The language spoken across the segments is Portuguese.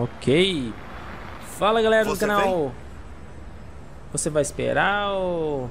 Ok. Fala galera do Você canal. vem? Você vai esperar ou...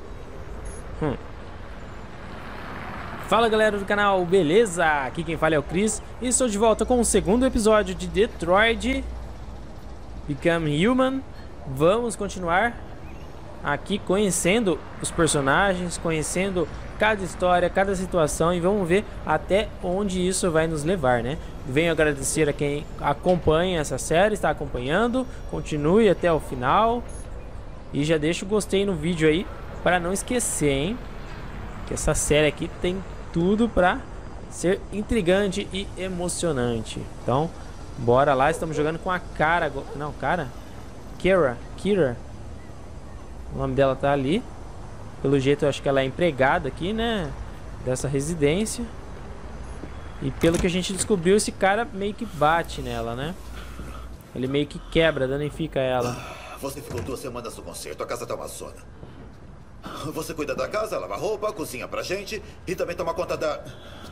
Fala galera do canal, beleza? Aqui quem fala é o Chris e estou de volta com o segundo episódio de Detroit Become Human. Vamos continuar aqui conhecendo os personagens, conhecendo cada história, cada situação e vamos ver até onde isso vai nos levar, né? Venho agradecer a quem acompanha essa série, está acompanhando, continue até o final e já deixa o gostei no vídeo aí para não esquecer, hein? Que essa série aqui tem tudo para ser intrigante e emocionante. Então, bora lá, estamos jogando com a Kara, não, Kira. O nome dela tá ali. Pelo jeito eu acho que ela é empregada aqui, né, dessa residência. E pelo que a gente descobriu, esse cara meio que bate nela, né? Ele meio que quebra, danifica ela. Você ficou 2 semanas no concerto, a casa tá uma zona. Você cuida da casa, lava roupa, cozinha pra gente e também toma conta da...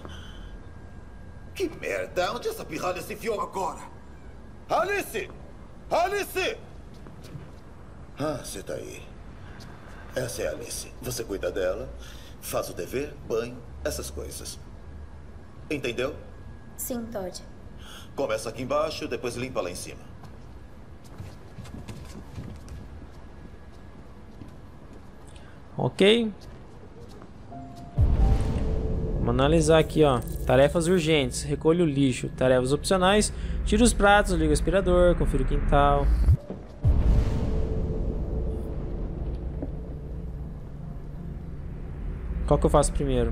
Que merda, onde essa pirralha se enfiou agora? Alice! Alice! Ah, você tá aí. Essa é a Alice. Você cuida dela, faz o dever, banho, essas coisas. Entendeu? Sim, Todd. Começa aqui embaixo, depois limpa lá em cima. Ok. Vamos analisar aqui, ó. Tarefas urgentes. Recolha o lixo. Tarefas opcionais. Tira os pratos, liga o aspirador, confira o quintal. Qual que eu faço primeiro?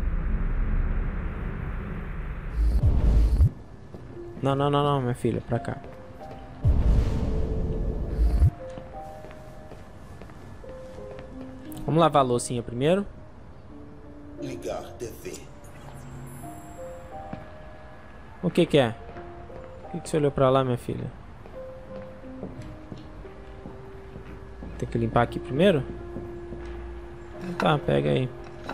Não, minha filha, pra cá. Vamos lavar a loucinha primeiro. Ligar TV. O que que é? O que você olhou pra lá, minha filha? Tem que limpar aqui primeiro? Tá, pega aí.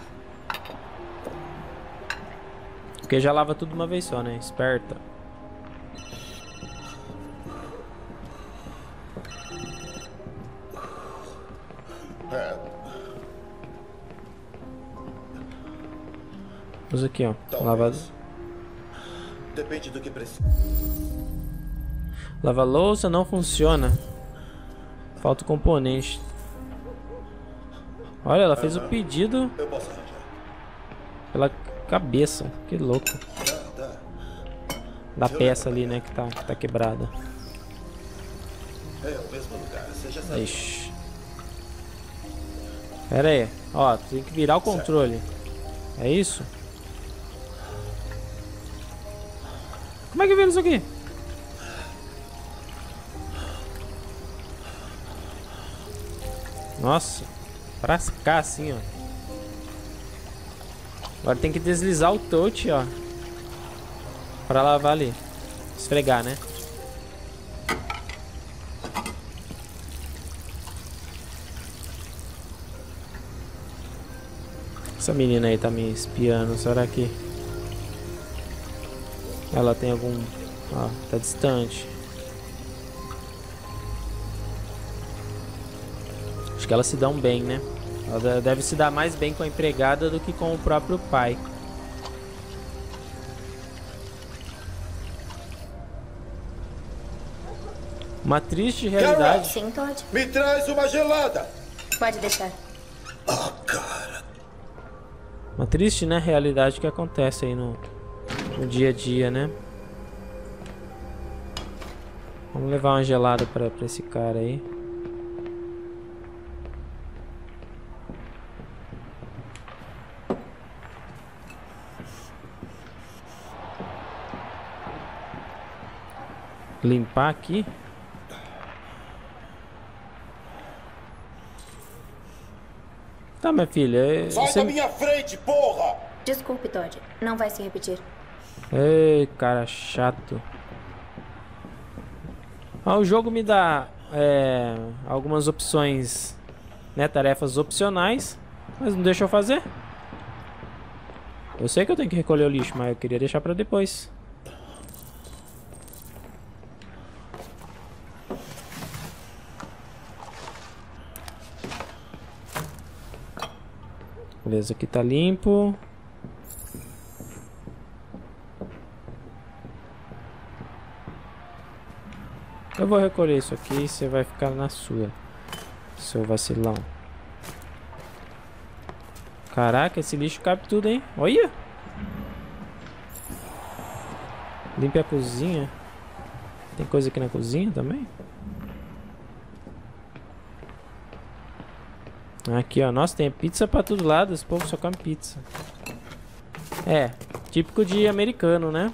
Porque já lava tudo de uma vez só, né? Esperta. Usa aqui, ó. Lava... Depende do que precisa. Lava louça não funciona. Falta o componente. Olha, ela fez o pedido Eu posso arranjar. pela cabeça. Que louco. Tá. Da peça ali, né? Que tá quebrada. É o mesmo lugar, você já sabe. Ixi. Pera aí. Ó, tem que virar o controle. É isso? Como é que vira isso aqui? Nossa. Pra cá assim, ó. Agora tem que deslizar o touch, ó. Pra lavar ali. Esfregar, né? Essa menina aí tá me espiando. Será que ela tem algum... Ó, tá distante. Acho que elas se dão bem, né? Ela deve se dar mais bem com a empregada do que com o próprio pai. Uma triste realidade. Sim, Todd. Me traz uma gelada! Pode deixar. Ah, cara. Uma triste, né, realidade que acontece aí no dia a dia, né? Vamos levar uma gelada pra esse cara aí. Limpar aqui. Tá, minha filha. Sai da minha frente, porra! Desculpe, Todd. Não vai se repetir. Ei, cara chato. Ah, o jogo me dá algumas opções, né? Tarefas opcionais, mas não deixa eu fazer. Eu sei que eu tenho que recolher o lixo, mas eu queria deixar pra depois. Beleza, aqui tá limpo. Eu vou recolher isso aqui e você vai ficar na sua, seu vacilão. Caraca, esse lixo cabe tudo, hein? Olha! Limpe a cozinha. Tem coisa aqui na cozinha também? Aqui, ó. Nossa, tem pizza pra todo lado. Esse povo só come pizza. É, típico de americano, né?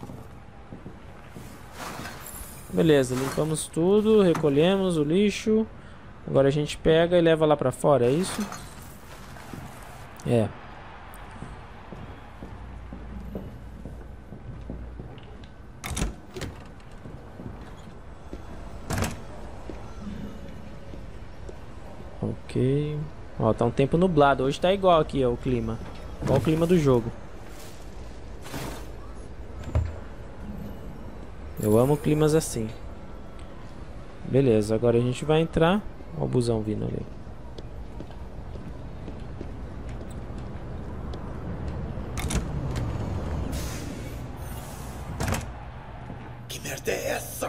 Beleza, limpamos tudo, recolhemos o lixo. Agora a gente pega e leva lá pra fora, é isso? É. Ok. Ó, tá um tempo nublado. Hoje tá igual aqui, ó, o clima. Igual o clima do jogo. Eu amo climas assim. Beleza, agora a gente vai entrar. Ó o busão vindo ali. Que merda é essa?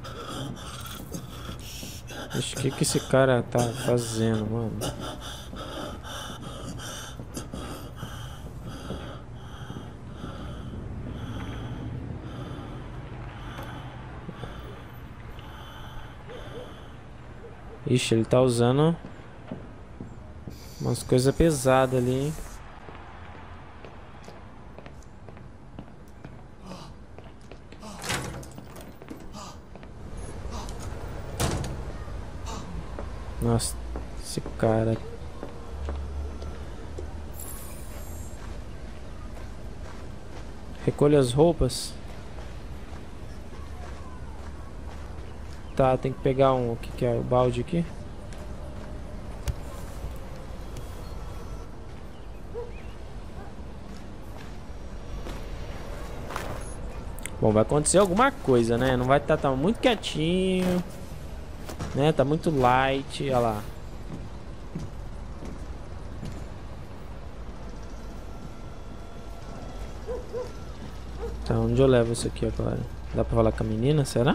Ixi, o que esse cara tá fazendo, mano? Ixi, ele tá usando umas coisas pesadas ali, hein? Nossa, esse cara. Recolhe as roupas. Tá, tem que pegar um. O que é o balde aqui? Bom, vai acontecer alguma coisa, né? Não vai estar tá muito quietinho, né? Tá muito light, olha lá. Tá, onde eu levo isso aqui agora? Dá pra falar com a menina, será?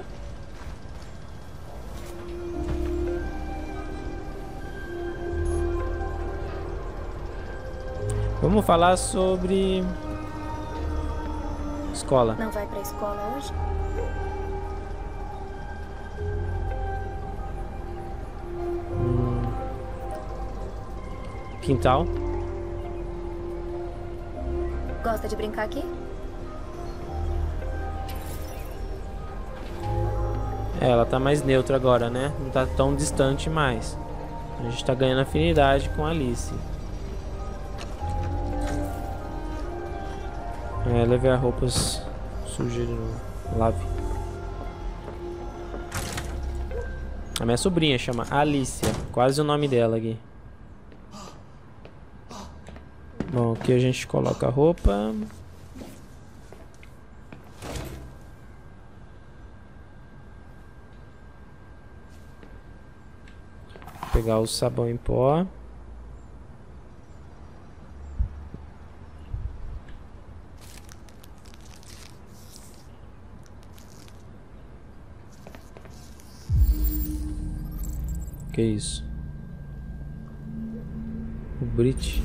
Vamos falar sobre escola. Não vai pra escola hoje? Quintal. Gosta de brincar aqui? É, ela tá mais neutra agora, né? Não tá tão distante mais. A gente tá ganhando afinidade com a Alice. É, leve as roupas sujas de novo. Lave. A minha sobrinha chama Alicia. Quase o nome dela aqui. Bom, aqui a gente coloca a roupa. Vou pegar o sabão em pó. Que isso? O Brit.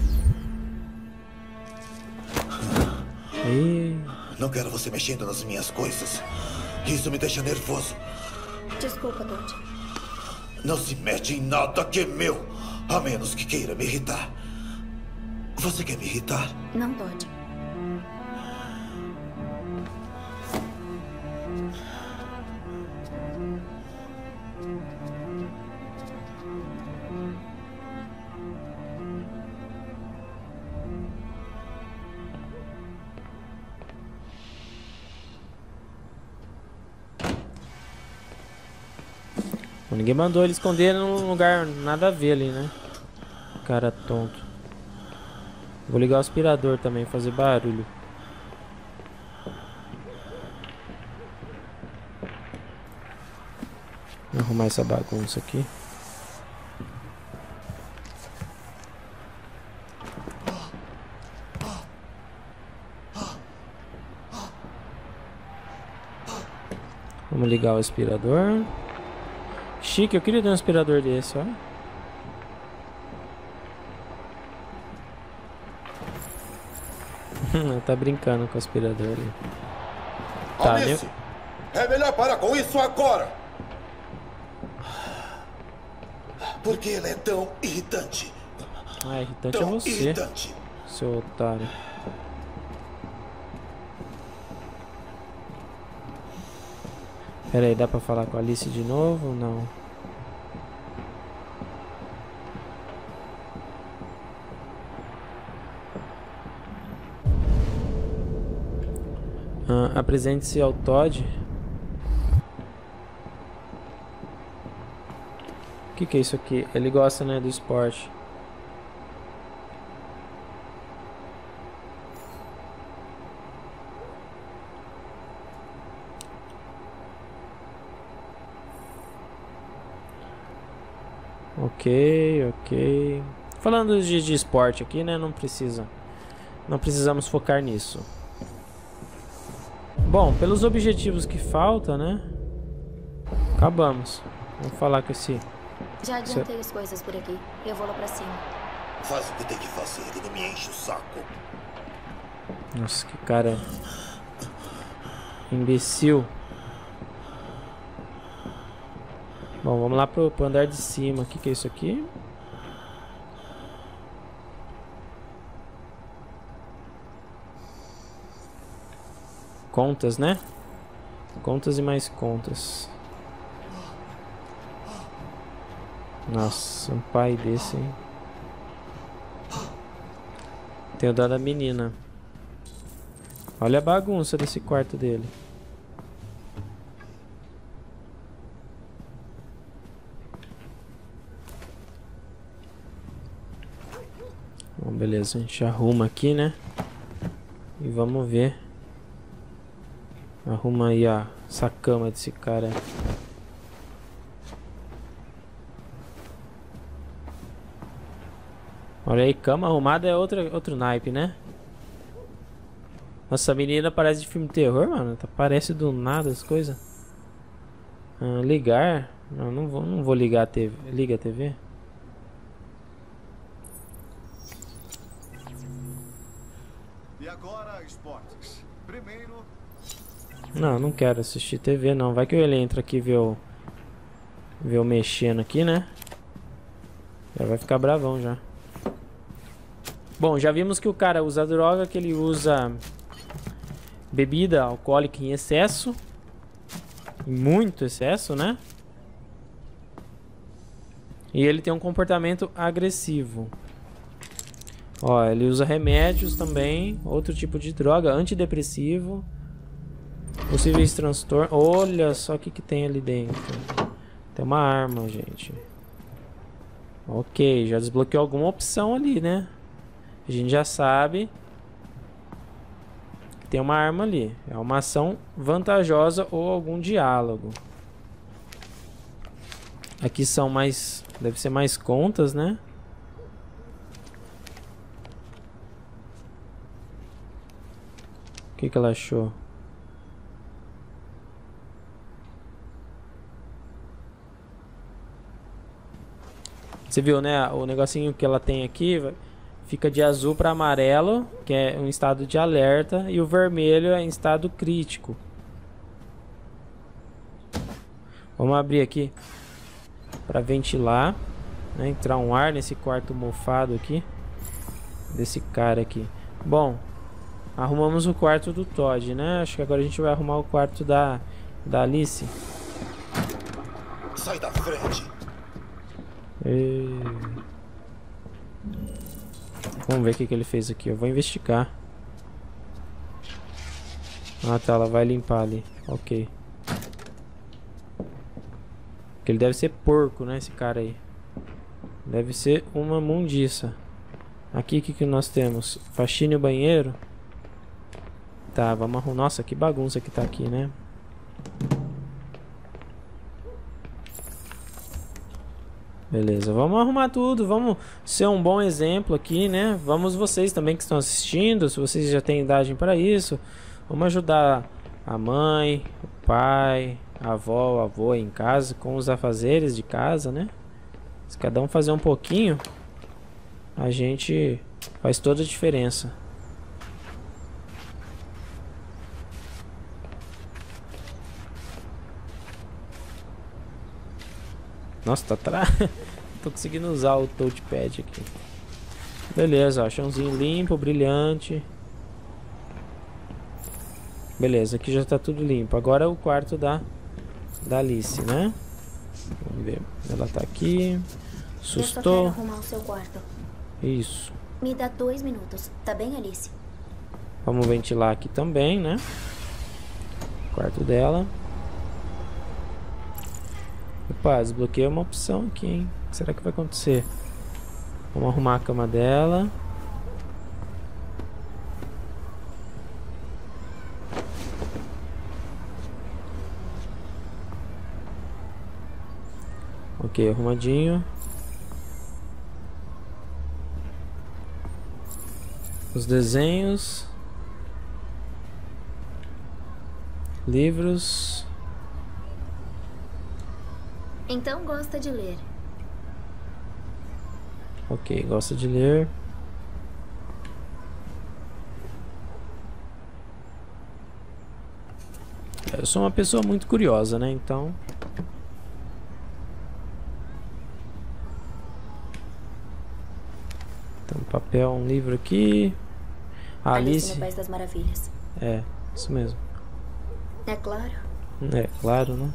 Não quero você mexendo nas minhas coisas. Isso me deixa nervoso. Desculpa, Todd. Não se mete em nada que é meu, a menos que queira me irritar. Você quer me irritar? Não, Todd. Ninguém mandou ele esconder num lugar nada a ver ali, né? Cara tonto. Vou ligar o aspirador também, fazer barulho. Vou arrumar essa bagunça aqui. Vamos ligar o aspirador. Chique, eu queria ter um aspirador desse, ó. Tá brincando com o aspirador ali. Tá, Alice, é melhor parar com isso agora. Por que ele é tão irritante? Ah, irritante Tão é você, irritante. seu otário. Pera aí, dá pra falar com a Alice de novo? Não. Apresente-se ao Todd. O que é isso aqui? Ele gosta, né, do esporte. Ok. Falando de esporte aqui, né? Não precisamos focar nisso. Bom, pelos objetivos que falta, né? Acabamos. Vamos falar com esse... Já adiantei as coisas por aqui. Eu vou lá pra cima. Faz o que tem que fazer e não me enche o saco. Nossa, que cara... imbecil. Bom, vamos lá pro andar de cima. O que é isso aqui? Contas, né? Contas e mais contas. Nossa, um pai desse, hein? Tenho dado a menina. Olha a bagunça desse quarto dele. Bom, beleza, a gente arruma aqui, né? E vamos ver. Arruma aí essa cama desse cara. Olha aí, cama arrumada é outro naipe, né? Nossa, a menina parece de filme de terror, mano. Parece do nada as coisas. Ligar? Não vou ligar a TV. Liga a TV. E agora, esportes. Primeiro... Não quero assistir TV, não. Vai que ele entra aqui e vê eu mexendo aqui, né? Já vai ficar bravão já. Bom, já vimos que o cara usa droga, que ele usa bebida alcoólica em excesso. Em muito excesso, né? E ele tem um comportamento agressivo. Ó, ele usa remédios também. Outro tipo de droga, antidepressivo. Possíveis transtornos. Olha só o que tem ali dentro. Tem uma arma, gente. Ok, já desbloqueou alguma opção ali, né? A gente já sabe que tem uma arma ali. É uma ação vantajosa ou algum diálogo. Aqui são mais... deve ser mais contas, né? O que ela achou? Você viu, né? O negocinho que ela tem aqui fica de azul para amarelo, que é um estado de alerta, e o vermelho é em estado crítico. Vamos abrir aqui para ventilar, né? Entrar um ar nesse quarto mofado aqui desse cara aqui. Bom, arrumamos o quarto do Todd, né? Acho que agora a gente vai arrumar o quarto da Alice. Sai da frente. Vamos ver o que ele fez aqui. Eu vou investigar. Ah, tá. Ela vai limpar ali. Ok. Porque ele deve ser porco, né? Esse cara aí. Deve ser uma mundiça. Aqui, o que nós temos? Faxina e banheiro. Tá, vamos arrumar. Nossa, que bagunça que tá aqui, né? Beleza, vamos arrumar tudo, vamos ser um bom exemplo aqui, né? Vamos vocês também que estão assistindo, se vocês já têm idade para isso, vamos ajudar a mãe, o pai, a avó ou avô em casa com os afazeres de casa, né? Se cada um fazer um pouquinho, a gente faz toda a diferença. Nossa, tá atrás. Tô conseguindo usar o touchpad aqui. Beleza, ó, chãozinho limpo, brilhante. Beleza, aqui já tá tudo limpo. Agora é o quarto da Alice, né? Vamos ver. Ela tá aqui. Assustou. Eu só quero arrumar o seu quarto. Isso. Me dá 2 minutos, tá bem, Alice? Vamos ventilar aqui também, né? Quarto dela. Opa, desbloqueei uma opção aqui, hein? O que será que vai acontecer? Vamos arrumar a cama dela. Ok, arrumadinho. Os desenhos. Livros. Então gosta de ler. Ok, gosta de ler. Eu sou uma pessoa muito curiosa, né? Então... Tem um papel, um livro aqui. Alice no País das Maravilhas. É, isso mesmo. É claro. É, claro, né?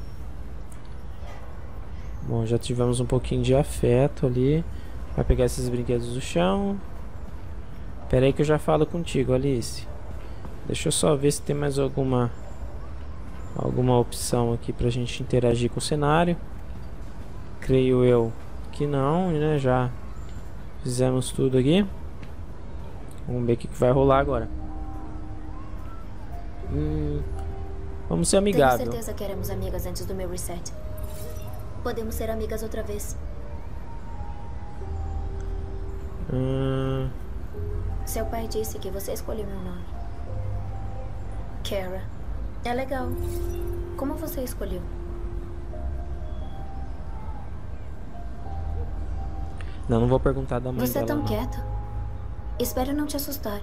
Bom, já tivemos um pouquinho de afeto ali. Vai pegar esses brinquedos do chão. Pera aí que eu já falo contigo, Alice. Deixa eu só ver se tem mais alguma opção aqui pra gente interagir com o cenário. Creio eu que não, né? Já fizemos tudo aqui. Vamos ver o que vai rolar agora. Vamos ser amigáveis. Tenho certeza que éramos amigas antes do meu reset. Podemos ser amigas outra vez. Seu pai disse que você escolheu meu nome. Kara. É legal. Como você escolheu? Não vou perguntar da mãe Você é dela, tão não. quieto. Espero não te assustar.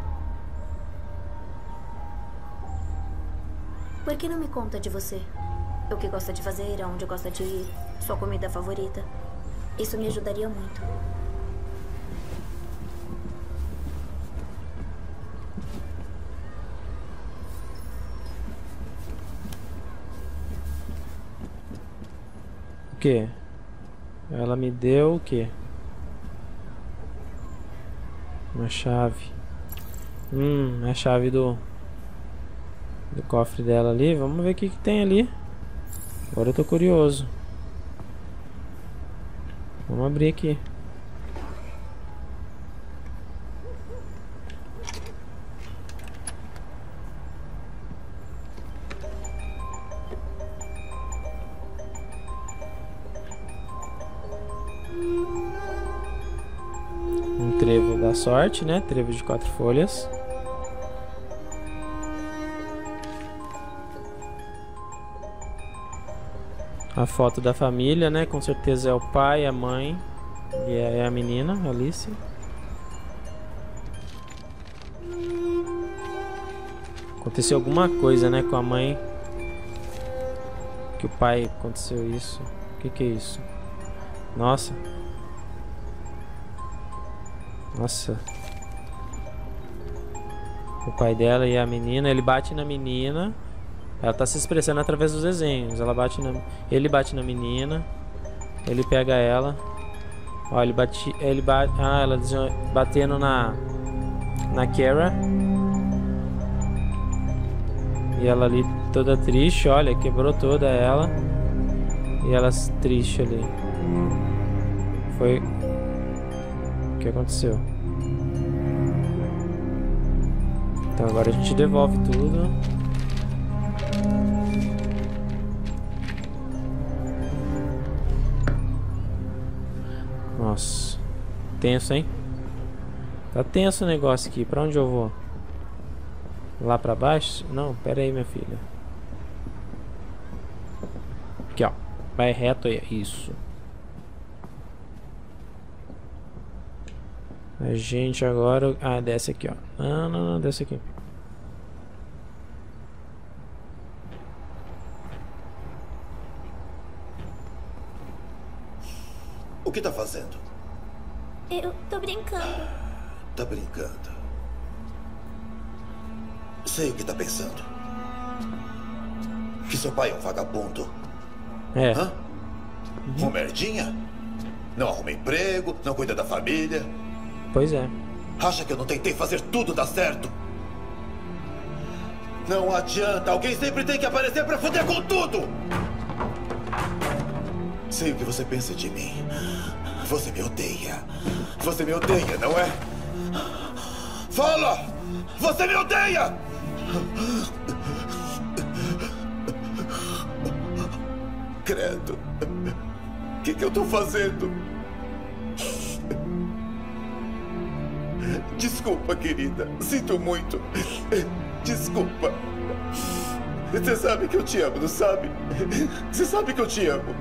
Por que não me conta de você? O que gosta de fazer, aonde gosta de ir, sua comida favorita. Isso me ajudaria muito. O quê? Ela me deu o quê? Uma chave. É a chave do cofre dela ali. Vamos ver o que tem ali. Agora eu tô curioso. Vamos abrir aqui. Um trevo da sorte, né? Trevo de 4 folhas. A foto da família, né? Com certeza é o pai, a mãe e é a menina, Alice. Aconteceu alguma coisa, né? Com a mãe. Que o pai aconteceu isso. O que é isso? Nossa. Nossa. O pai dela e a menina, ele bate na menina. Ela tá se expressando através dos desenhos. Ele bate na menina. Ele pega ela. Ó, ela batendo na Kara. E ela ali toda triste, olha, quebrou toda ela. E ela triste ali. Foi o que aconteceu. Então agora a gente devolve tudo. Nossa, tenso, hein? Tá tenso o negócio aqui. Pra onde eu vou? Lá pra baixo? Não, pera aí, minha filha. Vai reto aí, isso. A gente agora... Ah, desce aqui, ó. Não, não, não, desce aqui. O que tá fazendo? Eu tô brincando. Tá brincando. Sei o que tá pensando. Que seu pai é um vagabundo. É. Hã? Um merdinha? Não arruma emprego, não cuida da família. Pois é. Acha que eu não tentei fazer tudo dar certo? Não adianta, alguém sempre tem que aparecer pra foder com tudo! Sei o que você pensa de mim. Você me odeia. Você me odeia, não é? Fala! Você me odeia! Credo. O que eu tô fazendo? Desculpa, querida. Sinto muito. Desculpa. Você sabe que eu te amo, não sabe? Você sabe que eu te amo.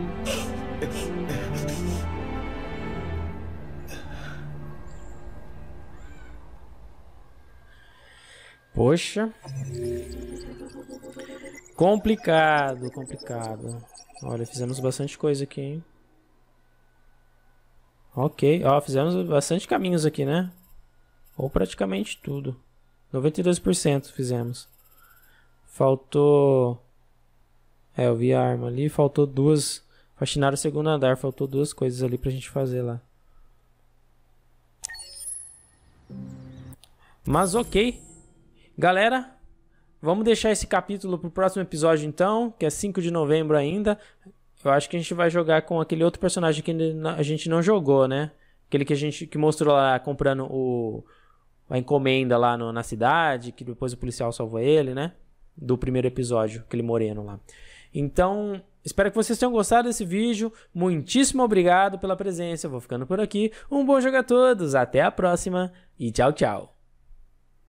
Poxa. Complicado, complicado. Olha, fizemos bastante coisa aqui, hein? Ok, ó, fizemos bastante caminhos aqui, né? Ou praticamente tudo. 92% fizemos. Faltou... É, eu vi a arma ali. Faltou duas... Faxinar o segundo andar. Faltou duas coisas ali pra gente fazer lá. Mas ok. Galera, vamos deixar esse capítulo pro próximo episódio então. Que é 5 de novembro ainda. Eu acho que a gente vai jogar com aquele outro personagem que a gente não jogou, né? Aquele que a gente que mostrou lá comprando a encomenda lá na cidade, que depois o policial salvou ele, né? Do primeiro episódio, aquele moreno lá. Então, espero que vocês tenham gostado desse vídeo. Muitíssimo obrigado pela presença. Eu vou ficando por aqui. Um bom jogo a todos. Até a próxima e tchau, tchau.